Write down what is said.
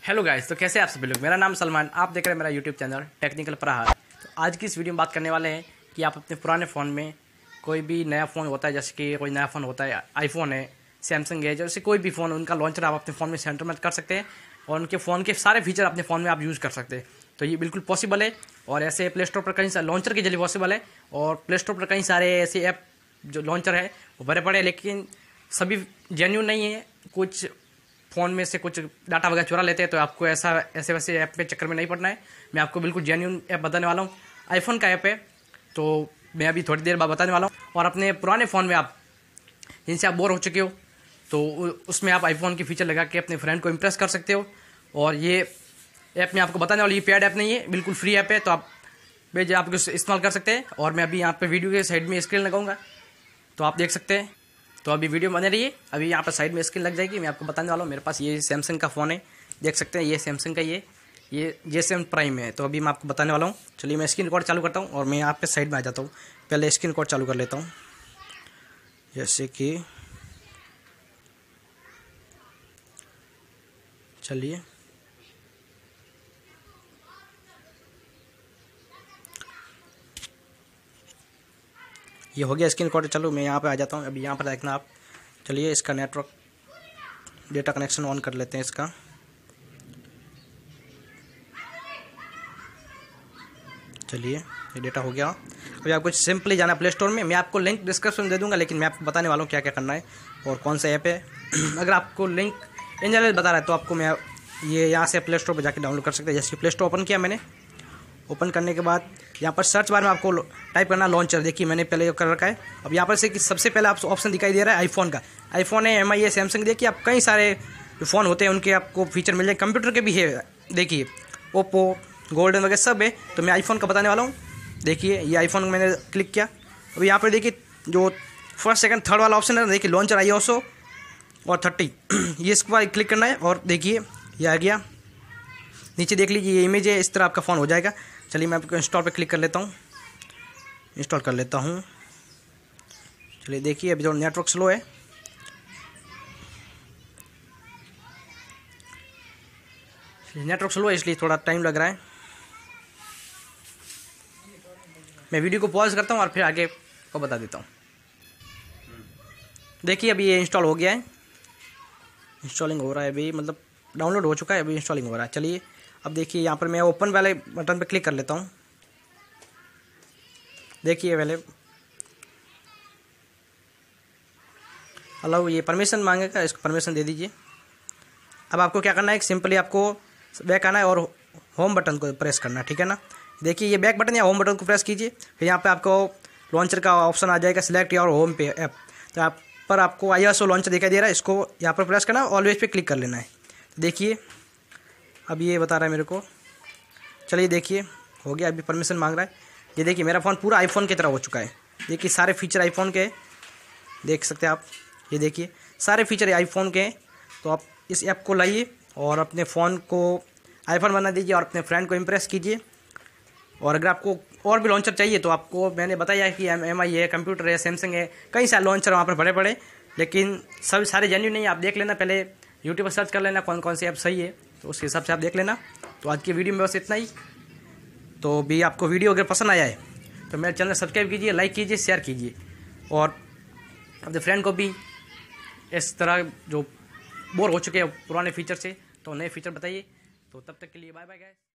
Hello guys, तो कैसे आप सभी लोग। मेरा नाम सलमान, आप देख रहे हैं मेरा यूट्यूब चैनल टेक्निकल प्रहार। तो आज की इस वीडियो में बात करने वाले हैं कि आप अपने पुराने फ़ोन में कोई भी नया फ़ोन होता है, जैसे कि कोई नया फ़ोन होता है, आईफोन है, सैमसंग है, जैसे कोई भी फ़ोन, उनका लॉन्चर आप अपने फ़ोन में सेंटर कर सकते हैं और उनके फ़ोन के सारे फीचर अपने फ़ोन में आप यूज़ कर सकते हैं। तो ये बिल्कुल पॉसिबल है और ऐसे प्ले स्टोर पर कई सारे लॉन्चर के जरिए पॉसिबल है और प्ले स्टोर पर कई सारे ऐसे ऐप जो लॉन्चर है वो भरे पड़े हैं, लेकिन सभी जेन्युइन नहीं है। कुछ फ़ोन में से कुछ डाटा वगैरह चुरा लेते हैं, तो आपको ऐसे वैसे ऐप पे चक्कर में नहीं पड़ना है। मैं आपको बिल्कुल जेन्युइन ऐप बताने वाला हूँ। आईफोन का ऐप है, तो मैं अभी थोड़ी देर बाद बताने वाला हूँ। और अपने पुराने फ़ोन में आप जिनसे आप बोर हो चुके हो, तो उसमें आप आईफोन की फीचर लगा के अपने फ्रेंड को इम्प्रेस कर सकते हो। और ये ऐप मैं आपको बताने वाला, ये पेड ऐप नहीं है, बिल्कुल फ्री ऐप है, तो आप बेझिझक आप इस्तेमाल कर सकते हैं। और मैं अभी यहाँ पे वीडियो के साइड में स्क्रीन लगाऊंगा, तो आप देख सकते हैं। तो अभी वीडियो बने रही है, अभी यहाँ पर साइड में स्क्रीन लग जाएगी। मैं आपको बताने वाला हूँ, मेरे पास ये सैमसंग का फ़ोन है, देख सकते हैं, ये सैमसंग का ये J7 प्राइम है। तो अभी मैं आपको बताने वाला हूँ। चलिए मैं स्क्रीन रिकॉर्ड चालू करता हूँ और मैं यहाँ पे साइड में आ जाता हूँ। पहले स्क्रीन रिकॉर्ड चालू कर लेता हूँ, जैसे कि चलिए ये हो गया स्क्रीन रिकॉर्ड। चलो मैं यहाँ पे आ जाता हूँ। अभी यहाँ पर देखना आप, चलिए इसका नेटवर्क डेटा कनेक्शन ऑन कर लेते हैं इसका। चलिए ये डेटा हो गया। अभी आपको सिंपली जाना प्ले स्टोर में, मैं आपको लिंक डिस्क्रिप्शन में दे दूंगा, लेकिन मैं आपको बताने वाला हूँ क्या क्या करना है और कौन सा ऐप है। अगर आपको लिंक इन जनरल बता रहा है तो आपको मैं ये यहाँ से प्ले स्टोर पर जाकर डाउनलोड कर सकते हैं। जैसे कि प्ले स्टोर ओपन किया मैंने, ओपन करने के बाद यहाँ पर सर्च बार में आपको टाइप करना लॉन्चर। देखिए मैंने पहले कर रखा है। अब यहाँ पर से कि सबसे पहले आपको ऑप्शन दिखाई दे रहा है आईफोन का। आईफोन है, MI है, सैमसंग। देखिए आप कई सारे जो फ़ोन होते हैं उनके आपको फीचर मिल जाए। कंप्यूटर के भी है, देखिए ओप्पो, गोल्डन वगैरह सब है। तो मैं आईफोन का बताने वाला हूँ। देखिए ये आईफोन मैंने क्लिक किया। अब यहाँ पर देखिए जो फर्स्ट सेकंड थर्ड वाला ऑप्शन है, देखिए लॉन्चर ISO और 30, ये इसके बाद क्लिक करना है और देखिए ये आ गया। नीचे देख लीजिए ये इमेज है, इस तरह आपका फ़ोन हो जाएगा। चलिए मैं आपको इंस्टॉल पे क्लिक कर लेता हूँ, इंस्टॉल कर लेता हूँ। चलिए देखिए अभी जो नेटवर्क स्लो है, नेटवर्क स्लो है इसलिए थोड़ा टाइम लग रहा है। मैं वीडियो को पॉज करता हूँ और फिर आगे को बता देता हूँ। देखिए अभी ये इंस्टॉल हो गया है, इंस्टॉलिंग हो रहा है अभी, मतलब डाउनलोड हो चुका है, अभी इंस्टॉलिंग हो रहा है। चलिए अब देखिए यहाँ पर मैं ओपन वाले बटन पर क्लिक कर लेता हूँ। देखिए पहले अलाउ, ये परमिशन मांगेगा, इसको परमिशन दे दीजिए। अब आपको क्या करना है, सिंपली आपको बैक आना है और होम बटन को प्रेस करना है, ठीक है ना। देखिए ये बैक बटन या होम बटन को प्रेस कीजिए, फिर यहाँ पे आपको लॉन्चर का ऑप्शन आ जाएगा, सिलेक्ट योर होम पे ऐप। तो यहाँ पर आपको ISO लॉन्चर दिखाई दे रहा है, इसको यहाँ पर प्रेस करना है, ऑलवेज पे क्लिक कर लेना है। देखिए अब ये बता रहा है मेरे को। चलिए देखिए हो गया, अभी परमिशन मांग रहा है। ये देखिए मेरा फ़ोन पूरा आईफोन की तरह हो चुका है। देखिए सारे फीचर आईफोन के देख सकते हैं आप, ये देखिए सारे फीचर आईफोन के। तो आप इस ऐप को लाइए और अपने फ़ोन को आईफोन बना दीजिए और अपने फ्रेंड को इम्प्रेस कीजिए। और अगर आपको और भी लॉन्चर चाहिए तो आपको मैंने बताया कि MI है, कंप्यूटर है, सैमसंग है, कई सारे लॉन्चर वहाँ पर बड़े बड़े, लेकिन सभी सारे जेन्युइन नहीं है। आप देख लेना, पहले यूट्यूब पर सर्च कर लेना कौन कौन सी ऐप सही है, तो उसके हिसाब से आप देख लेना। तो आज की वीडियो में बस इतना ही। तो भी आपको वीडियो अगर पसंद आया है तो मेरे चैनल सब्सक्राइब कीजिए, लाइक कीजिए, शेयर कीजिए और अपने फ्रेंड को भी इस तरह जो बोर हो चुके हैं पुराने फीचर से, तो नए फीचर बताइए। तो तब तक के लिए बाय बाय गाइस।